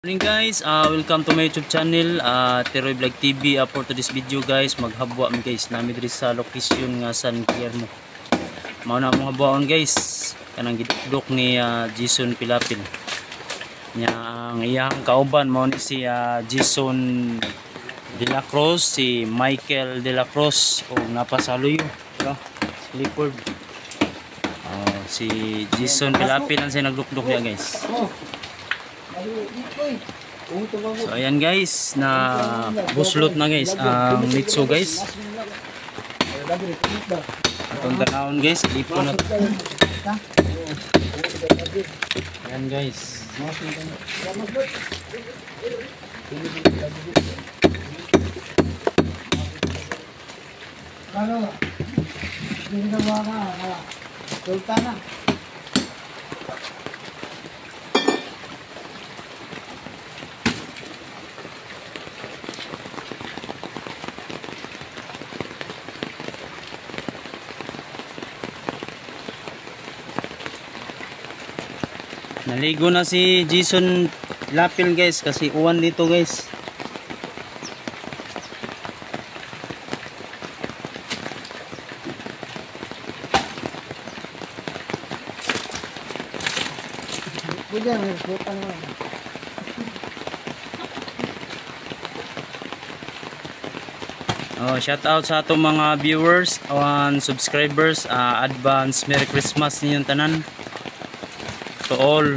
Morning guys, welcome to my YouTube channel, Teroy Vlog TV. For today's video guys, maghabwa mi guys nami diri sa location nga San Guillermo. Mao na mo habwaon guys, kanang gidukdok ni Jason Pilapil. Nya ang iyang kauban mao ni si Jason De La Cruz, si Michael De La Cruz o napasaluyo, no? Clifford. Si Jason Pilapil ang siya nagdukdok niya guys. So ayan guys, na buslot na guys ang litso guys. Atong tanawon guys, lipo na. Ayan guys. Kalau hindi na mga sultana. Naligo na si Jason Lapil guys kasi uwan dito guys. Shout out sa atong mga viewers and subscribers. Advance Merry Christmas ninyong tanan. To all.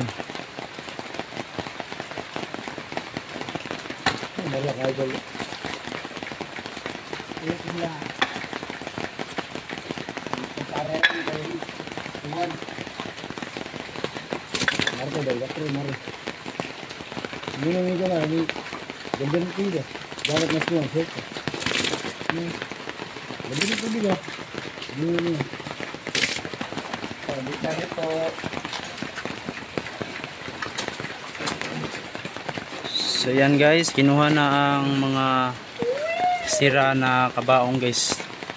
So yan guys, kinuha na ang mga sira na kabaong guys.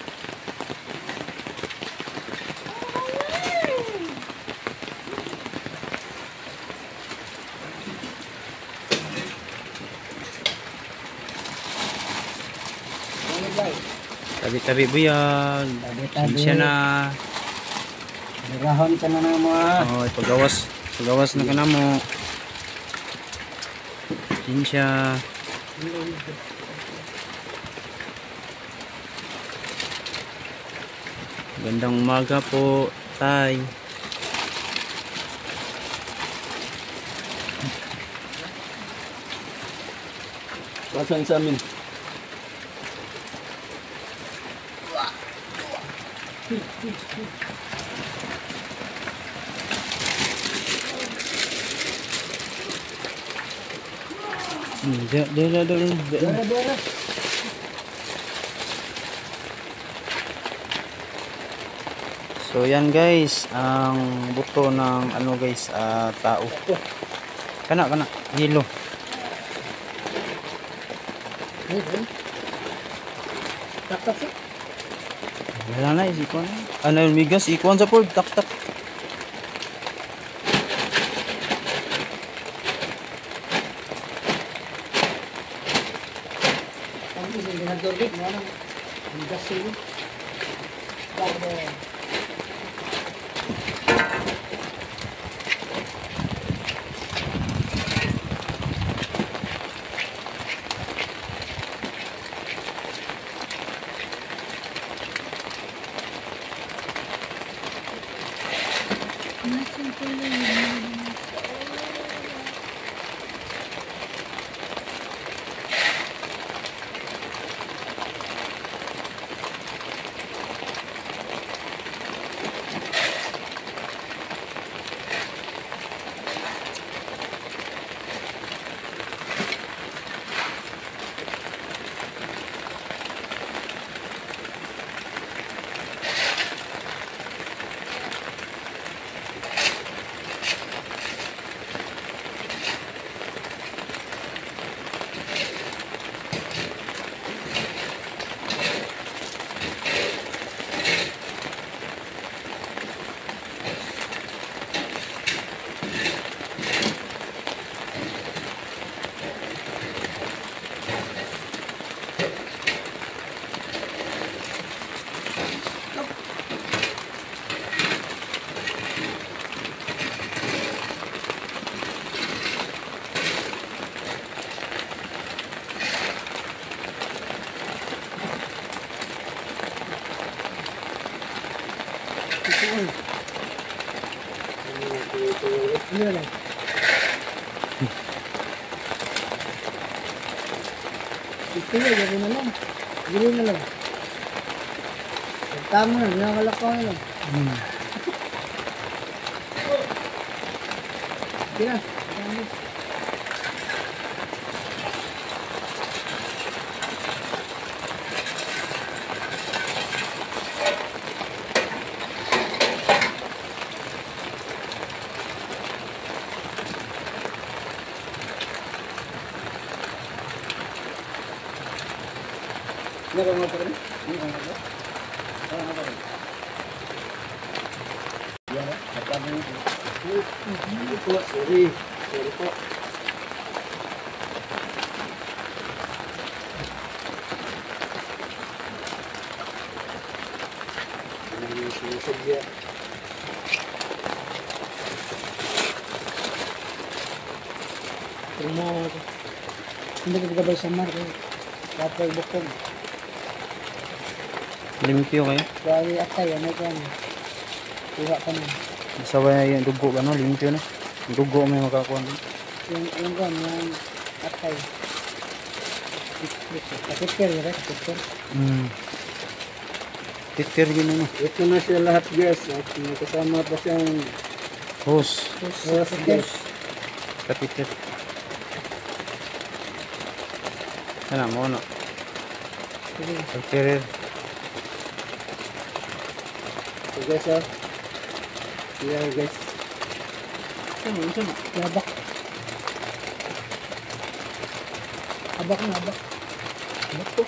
Tabi-tabi buyag. Siya na. Rahon ka na na mo. Pagawas na ka na mo. Siya. Gandang umaga po, tay. Pasang sa amin. So yan guys, ang buto ng ano guys, tao. Kana hilo. Tak. Wala na isikuan. Ano migas ikuan sa port tak. Ito yun, gawin na lang. Gawin na lang. Tama na, nakakalakaw na lang. Sige na. Nakama pa rin? Nakama pa? Nakama pa rin? Yan o, nakama nyo. Po, sorry. Sorry po. Ano yung sinasadya? Hindi ka gabay sa mar. Kapag bukog. Limpyo kayo. Bali atay, ano ka na. Kuha ka na. Sabay yung dugo ka no, limpyo na. Yung dugo may makakuha no. Yung gan, yung atay. Kapiter, right? Kapiter. Titir yun ano. Ito na siya lahat guys. At may kasama pa siyang Hose. hose guys. Kapitir. Ano mo no? Kapitir. So guys ha. Yeah guys. Labak. Abak na, abak. Abak to.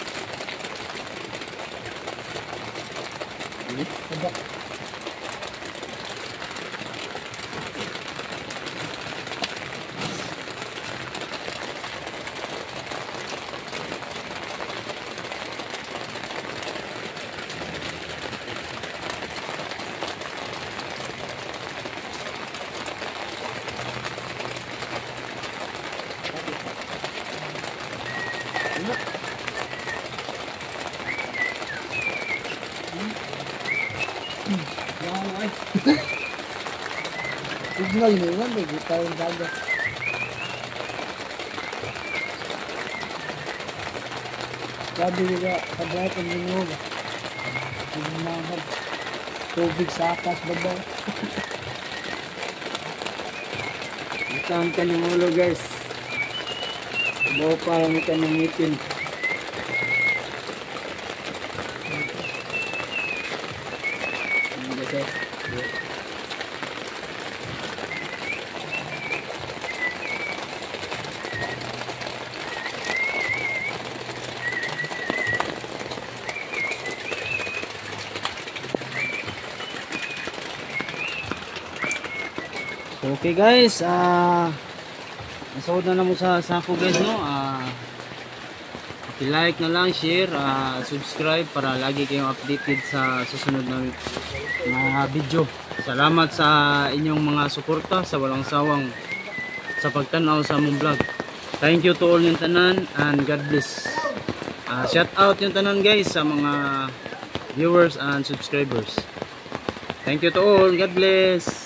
Abak. Signal mo yun, may gitaw yung dagat. Sabi nila, kabay kong minuwa. Hinahag. Tubig sa akas, babaw. Isang kanyang ulo guys. Bawa parang kanyang ngipin. Ayan guys. So, okay guys, nasahod na mo sa sako guys no. I-like na lang, share, subscribe para lagi kayong updated sa susunod na video. Salamat sa inyong mga suporta sa walang sawang sa pagtanaw sa among vlog. Thank you to all yung tanan and God bless. Shout out yung tanan guys sa mga viewers and subscribers. Thank you to all. God bless.